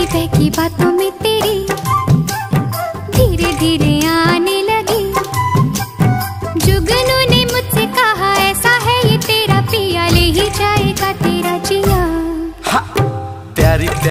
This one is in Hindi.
बहकी बहकी बातों में तेरी धीरे धीरे आने लगी। जुगनू ने मुझसे कहा ऐसा है ये तेरा पिया, ले ही जाएगा तेरा जिया। प्यारी